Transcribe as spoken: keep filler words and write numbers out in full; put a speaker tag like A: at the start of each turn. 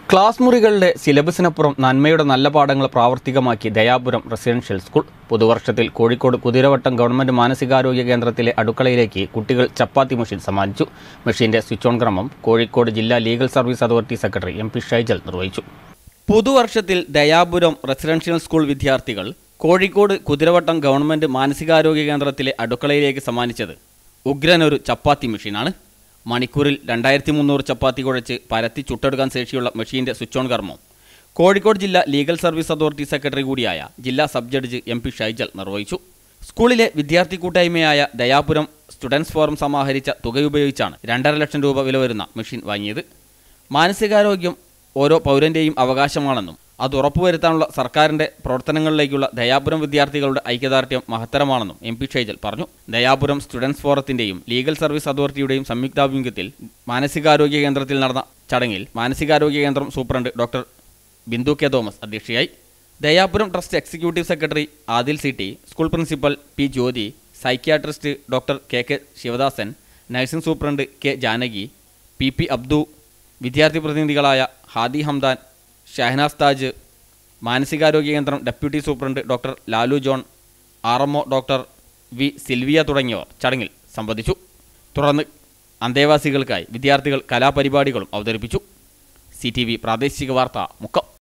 A: Class മുറികളുടെ സിലബസിനപ്പുറം നന്മയുടെ നല്ല പാഠങ്ങൾ പ്രാവർത്തികമാക്കി ദയാപുരം റെസിഡൻഷ്യൽ സ്കൂൾ. പുതുവർഷത്തിൽ കോഴിക്കോട് കുതിരവട്ടം ഗവൺമെന്റ് മാനസികാരോഗ്യ കേന്ദ്രത്തിലെ അടുക്കളയിലേക്ക് കുട്ടികൾ ചപ്പാത്തി മെഷീൻ സമ്മാനിച്ചു. മെഷീന്റെ സ്വിച്ച് ഓൺ ക്രമം കോഴിക്കോട് ജില്ലാ legal service authority secretary M P Shaijal നിർവഹിച്ചു. പുതുവർഷത്തിൽ ദയാപുരം റെസിഡൻഷ്യൽ സ്കൂൾ വിദ്യാർത്ഥികൾ കോഴിക്കോട് കുതിരവട്ടം ഗവൺമെന്റ് മാനസികാരോഗ്യ കേന്ദ്രത്തിലെ അടുക്കളയിലേക്ക് സമ്മാനിച്ചത് ഉഗ്രനൊരു ചപ്പാത്തി മെഷീനാണ്. മണിക്കൂറിൽ രണ്ടായിരത്തി മുന്നൂറ് ചപ്പാത്തി കുഴച്ച് പരത്തി ചുട്ടെടുക്കാൻ ശേഷിയുള്ള മെഷീൻ്റെ സ്വിച്ച് ഓൺ കർമ്മം കോഴിക്കോട് ജില്ലാ ലീഗൽ സർവീസ് അതോറിറ്റി സെക്രട്ടറി കൂടിയായ ജില്ലാ sub judge M P Shaijal നിർവഹിച്ചു. സ്കൂളിലെ വിദ്യാർത്ഥി കൂട്ടായ്മയായ ദയാപുരം സ്റ്റുഡൻസ് ഫോറം സമാഹരിച്ച തുകയുപയോഗിച്ചാണ് രണ്ടര ലക്ഷം രൂപ വില വരുന്ന മെഷീൻ വാങ്ങിയത്. മാനസികാരോഗ്യം ഓരോ പൗരൻ്റെയും അവകാശമാണെന്നും അത് ഉറപ്പുവരുത്താനുള്ള സർക്കാരിൻ്റെ പ്രവർത്തനങ്ങളിലേക്കുള്ള ദയാപുരം വിദ്യാർത്ഥികളുടെ ഐക്യദാർഢ്യം മഹത്തരമാണെന്നും എം പി ഷൈജൽ പറഞ്ഞു. ദയാപുരം സ്റ്റുഡൻസ് ഫോറത്തിൻ്റെയും ലീഗൽ സർവീസ് അതോറിറ്റിയുടെയും സംയുക്താഭിമുഖ്യത്തിൽ മാനസികാരോഗ്യ കേന്ദ്രത്തിൽ നടന്ന ചടങ്ങിൽ മാനസികാരോഗ്യ കേന്ദ്രം superintendent doctor Bindu K Thomas അധ്യക്ഷയായി. Dayapuram trust executive secretary Adil C T, school principal P Jyothi, psychiatrist doctor K K Sivadasan, nursing superintendent K Janaki, P P Abdu, വിദ്യാർത്ഥി പ്രതിനിധികളായ ഹാദി ഹംദാൻ, ഷഹനാസ് താജ്, മാനസികാരോഗ്യ കേന്ദ്രം deputy superintendent doctor Lalu John, R M O doctor V Silvia തുടങ്ങിയവർ ചടങ്ങിൽ സംബന്ധിച്ചു. തുടർന്ന് അന്തേവാസികൾക്കായി വിദ്യാർത്ഥികൾ കലാപരിപാടികളും അവതരിപ്പിച്ചു. സി ടി വി പ്രാദേശിക വാർത്ത മുക്കം.